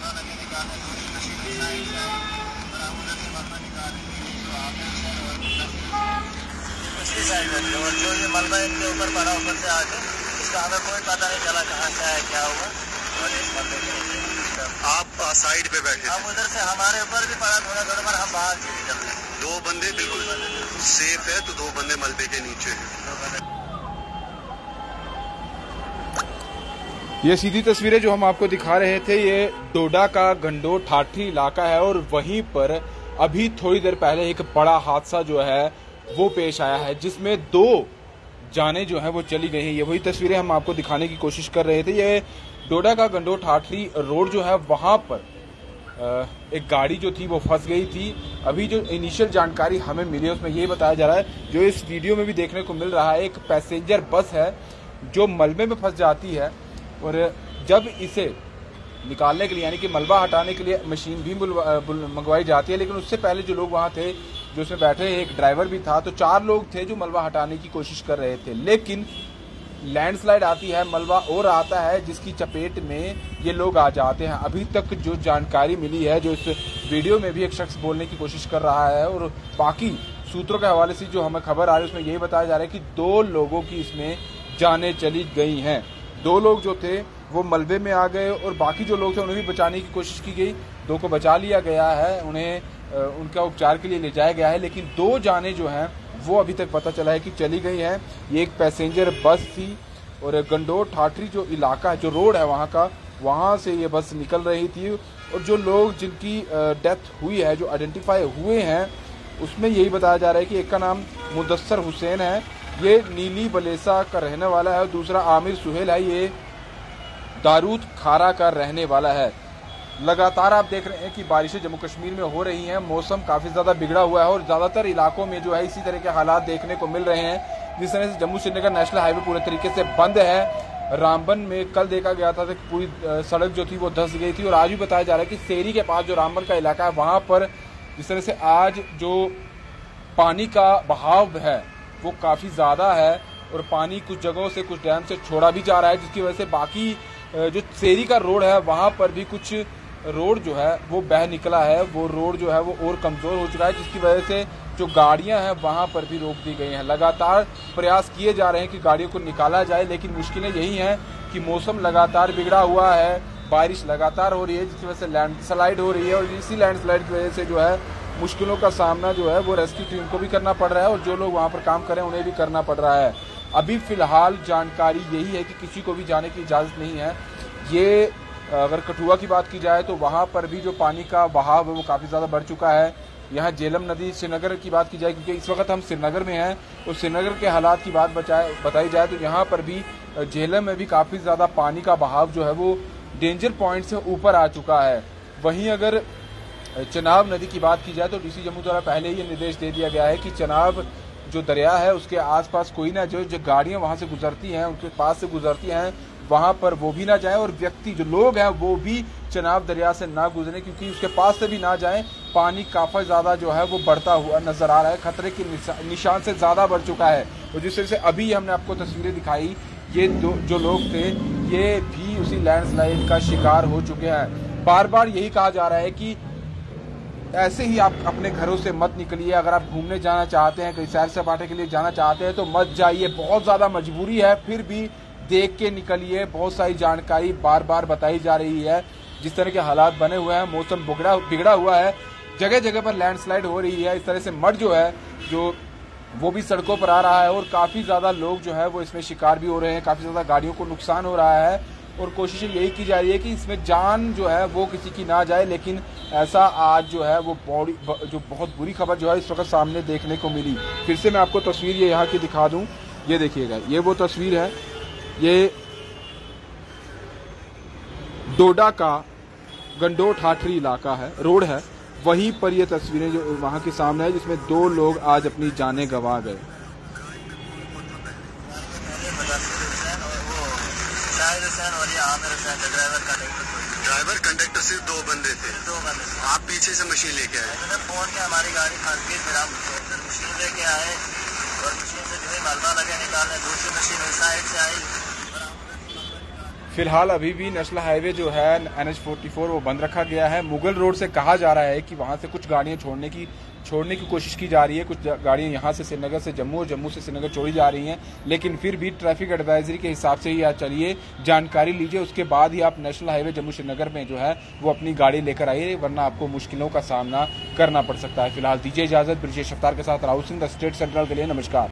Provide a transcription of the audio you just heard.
पिछली साइड में थी और जो ये मलबा इनके ऊपर पड़ा ऊपर से आके इसका हमें कोई पता नहीं चला कहाँ से आया क्या हुआ। और इस मलबे के आप साइड पे बैठे हम उधर से हमारे ऊपर भी पड़ा थोड़ा थोड़ा पर हम बाहर से निकल रहे। दो बंदे बिल्कुल सेफ है तो दो बंदे मलबे के नीचे हैं। ये सीधी तस्वीरें जो हम आपको दिखा रहे थे ये डोडा का गंडो ठाठी इलाका है और वहीं पर अभी थोड़ी देर पहले एक बड़ा हादसा जो है वो पेश आया है जिसमें 2 जानें जो है वो चली गई हैं। ये वही तस्वीरें हम आपको दिखाने की कोशिश कर रहे थे। ये डोडा का गंडो ठाठी रोड जो है वहां पर एक गाड़ी जो थी वो फंस गई थी। अभी जो इनिशियल जानकारी हमें मिली है उसमें ये बताया जा रहा है, जो इस वीडियो में भी देखने को मिल रहा है, एक पैसेंजर बस है जो मलबे में फंस जाती है और जब इसे निकालने के लिए यानी कि मलबा हटाने के लिए मशीन भी मंगवाई जाती है, लेकिन उससे पहले जो लोग वहां थे जो उसमें बैठे एक ड्राइवर भी था तो 4 लोग थे जो मलबा हटाने की कोशिश कर रहे थे। लेकिन लैंडस्लाइड आती है, मलबा और आता है जिसकी चपेट में ये लोग आ जाते हैं। अभी तक जो जानकारी मिली है, जो इस वीडियो में भी एक शख्स बोलने की कोशिश कर रहा है और बाकी सूत्रों के हवाले से जो हमें खबर आ रही है उसमें यही बताया जा रहा है कि 2 लोगों की इसमें जानें चली गई हैं। 2 लोग जो थे वो मलबे में आ गए और बाकी जो लोग थे उन्हें भी बचाने की कोशिश की गई। 2 को बचा लिया गया है, उन्हें उनका उपचार के लिए ले जाया गया है, लेकिन 2 जानें जो हैं वो अभी तक पता चला है कि चली गई हैं। ये एक पैसेंजर बस थी और गंडो ठाठी जो इलाका है, जो रोड है वहाँ का, वहाँ से ये बस निकल रही थी और जो लोग जिनकी डेथ हुई है, जो आइडेंटिफाई हुए हैं, उसमें यही बताया जा रहा है कि एक का नाम मुदस्सर हुसैन है, ये नीली बलेसा का रहने वाला है और दूसरा आमिर सुहेल है, ये दारूद खारा का रहने वाला है। लगातार आप देख रहे हैं कि बारिशें जम्मू कश्मीर में हो रही हैं, मौसम काफ़ी ज़्यादा बिगड़ा हुआ है और ज़्यादातर इलाकों में जो है इसी तरह के हालात देखने को मिल रहे हैं। जिस तरह से जम्मू श्रीनगर नेशनल हाईवे पूरे तरीके से बंद है। रामबन में कल देखा गया था कि पूरी सड़क जो थी वो धंस गई थी और आज भी बताया जा रहा है कि सेरी के पास जो रामबन का इलाका है वहाँ पर जिस तरह से आज जो पानी का बहाव है वो काफ़ी ज़्यादा है और पानी कुछ जगहों से कुछ डैम से छोड़ा भी जा रहा है, जिसकी वजह से बाकी जो सेरी का रोड है वहाँ पर भी कुछ रोड जो है वो बह निकला है, वो रोड जो है वो और कमज़ोर हो चुका है, जिसकी वजह से जो गाड़ियां हैं वहाँ पर भी रोक दी गई हैं। लगातार प्रयास किए जा रहे हैं कि गाड़ियों को निकाला जाए, लेकिन मुश्किलें यही हैं कि मौसम लगातार बिगड़ा हुआ है, बारिश लगातार हो रही है जिसकी वजह से लैंडस्लाइड हो रही है और इसी लैंडस्लाइड की वजह से जो है मुश्किलों का सामना जो है वो रेस्क्यू टीम को भी करना पड़ रहा है और जो लोग वहाँ पर काम कर रहे हैं उन्हें भी करना पड़ रहा है। अभी फिलहाल जानकारी यही है कि किसी को भी जाने की इजाज़त नहीं है। ये अगर कठुआ की बात की जाए तो वहाँ पर भी जो पानी का बहाव है वो काफ़ी ज़्यादा बढ़ चुका है। यहाँ झेलम नदी, श्रीनगर की बात की जाए क्योंकि इस वक्त हम श्रीनगर में हैं तो श्रीनगर के हालात की बात बताई जाए तो यहाँ पर भी झेलम में भी काफ़ी ज़्यादा पानी का बहाव जो है वो डेंजर पॉइंट से ऊपर आ चुका है। वहीं अगर चनाब नदी की बात की जाए तो डीसी जम्मू द्वारा पहले ही ये निर्देश दे दिया गया है कि चनाब जो दरिया है उसके आसपास कोई ना जो गाड़ियाँ वहाँ से गुजरती हैं, उनके पास से गुजरती हैं, वहाँ पर वो भी ना जाएं और व्यक्ति जो लोग हैं वो भी चनाब दरिया से ना गुजरें क्योंकि उसके पास से भी ना जाएं। पानी काफ़ी ज़्यादा जो है वो बढ़ता हुआ नजर आ रहा है, खतरे के निशान से ज़्यादा बढ़ चुका है। और जिस तरह से अभी हमने आपको तस्वीरें दिखाई, ये जो लोग थे ये भी उसी लैंडस्लाइड का शिकार हो चुके हैं। बार बार यही कहा जा रहा है कि ऐसे ही आप अपने घरों से मत निकलिए। अगर आप घूमने जाना चाहते हैं, कहीं सैर सपाटे के लिए जाना चाहते हैं तो मत जाइए, बहुत ज़्यादा मजबूरी है, फिर भी देख के निकलिए। बहुत सारी जानकारी बार बार बताई जा रही है, जिस तरह के हालात बने हुए हैं, मौसम बिगड़ा हुआ है, जगह जगह पर लैंडस्लाइड हो रही है, इस तरह से मड जो है जो वो भी सड़कों पर आ रहा है और काफ़ी ज़्यादा लोग जो है वो इसमें शिकार भी हो रहे हैं, काफ़ी ज़्यादा गाड़ियों को नुकसान हो रहा है और कोशिश यही की जा रही है कि इसमें जान जो है वो किसी की ना जाए। लेकिन ऐसा आज जो है वो बहुत बुरी खबर जो है इस वक्त सामने देखने को मिली। फिर से मैं आपको तस्वीर ये यहाँ की दिखा दूँ, ये देखिएगा, ये वो तस्वीर है, ये डोडा का गंडो ठाठी इलाका है, रोड है, वहीं पर ये तस्वीरें जो वहां के सामने है जिसमें 2 लोग आज अपनी जानें गंवा गए। ड्राइवर कंडक्टर सिर्फ 2 बंदे थे। आप पीछे से मशीन लेके आए? फोन के हमारी गाड़ी फंस गई, फिर हम मशीन लेके आए और मशीन से जो मलबा लगे निकालने, दूसरी मशीन साइड से आई। फिलहाल अभी भी नेशनल हाईवे जो है NH-44 वो बंद रखा गया है। मुगल रोड से कहा जा रहा है कि वहां से कुछ गाड़ियां छोड़ने की कोशिश की जा रही है। कुछ गाड़ियां यहां से श्रीनगर से जम्मू और जम्मू से श्रीनगर छोड़ी जा रही हैं, लेकिन फिर भी ट्रैफिक एडवाइजरी के हिसाब से ही आप चलिए, जानकारी लीजिए, उसके बाद ही आप नेशनल हाईवे जम्मू श्रीनगर में जो है वो अपनी गाड़ी लेकर आइए, वरना आपको मुश्किलों का सामना करना पड़ सकता है। फिलहाल दीजिए इजाजत। ब्रिजेश अफ्तार के साथ Rahul Singh, the state central के लिए। नमस्कार।